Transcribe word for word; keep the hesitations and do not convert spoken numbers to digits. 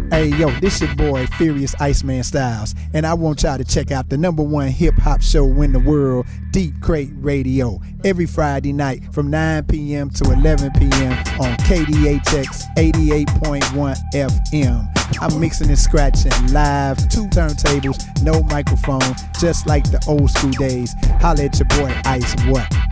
Hey yo, this your boy Furious Iceman Styles, and I want y'all to check out the number one hip hop show in the world, Deep Crate Radio, every Friday night from nine p m to eleven p m on K D H X eighty-eight point one F M. I'm mixing and scratching live, two turntables, no microphone, just like the old school days. Holla at your boy Ice What.